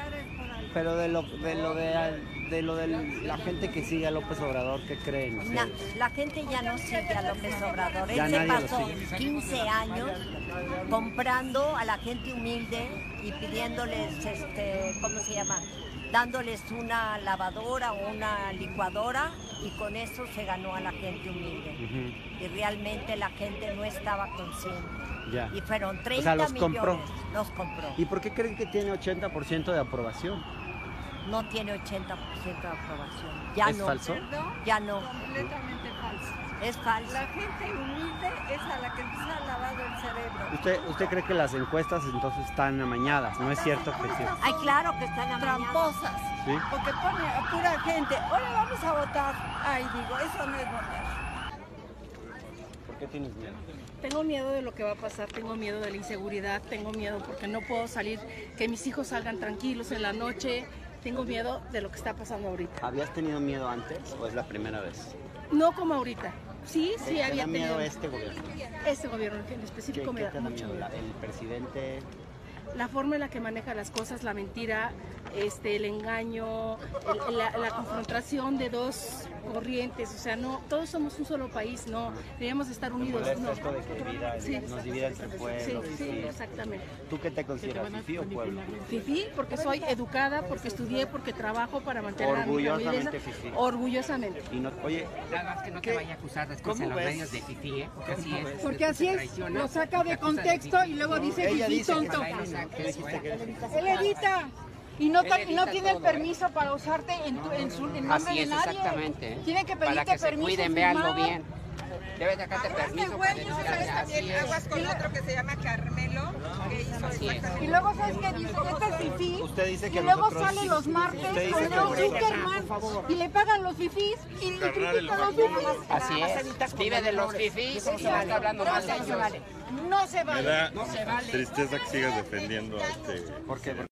Pero de la gente que sigue a López Obrador, ¿qué creen ustedes? La gente ya no sigue a López Obrador. Ya Él se nadie lo pasó sigue. 15 años comprando a la gente humilde y pidiéndoles, ¿cómo se llama? Dándoles una lavadora o una licuadora, y con eso se ganó a la gente humilde. Y realmente la gente no estaba consciente. Ya. Y fueron 30 O sea, los millones. compró. Los compró. ¿Y por qué creen que tiene 80% de aprobación? No tiene 80% de aprobación. Ya ¿Es no. falso? Ya no. Completamente falso. Es falso. La gente humilde es a la que se ha lavado el cerebro. ¿Usted cree que las encuestas entonces están amañadas? ¿No es cierto que sí? Ay, claro que están amañadas. Tramposas. ¿Sí? Porque pone a pura gente, ahora vamos a votar. Ay, digo, eso no es votar. ¿Por qué tienes miedo? Tengo miedo de lo que va a pasar, tengo miedo de la inseguridad, tengo miedo porque no puedo salir, que mis hijos salgan tranquilos en la noche, tengo miedo de lo que está pasando ahorita. ¿Habías tenido miedo antes o es la primera vez? No como ahorita, sí, ¿Te da había miedo tenido. este gobierno? Este gobierno en específico me ¿Qué da te da mucho miedo? miedo. ¿El presidente? La forma en la que maneja las cosas, la mentira, el engaño, la confrontación de dos corrientes, o sea, no, todos somos un solo país, no, deberíamos estar unidos. ¿Molesta No. esto de que Sí. nos divida entre pueblos? Sí, exactamente. ¿Tú qué te consideras, fifí o pueblo? Fifí, porque soy educada, porque estudié, porque trabajo para mantener a mi familia. Orgullosamente fifí. Orgullosamente. Y no, oye, Nada más que no te vaya a acusar después ¿Cómo en los ves? medios de fifí, ¿eh? Porque así es. Porque así es, lo saca de contexto y luego dice ella fifí dice tonto. ¿qué dijiste que eres? Él edita y no, Él no edita tiene el todo, permiso para usarte en nombre Así de es, nadie. exactamente. Tiene que Para pedirte que se permiso. cuiden, firmar. véanlo bien. Debes sacarte permiso para ¿Sabes dedicar. Así también? es. Aguas con otro que se llama Carmelo, que hizo Así es. exactamente. Y luego, ¿sabes qué dice? Este es fifí. Usted dice que Y luego nosotros- sale los martes usted dice con que Leo nosotros- Zuckerman y le pagan los fifís y critican los fifís. Así es. Vive de los fifís y no está hablando mal de ellos. No se vale. Me da No se vale. tristeza que sigas defendiendo a este... ¿Por qué?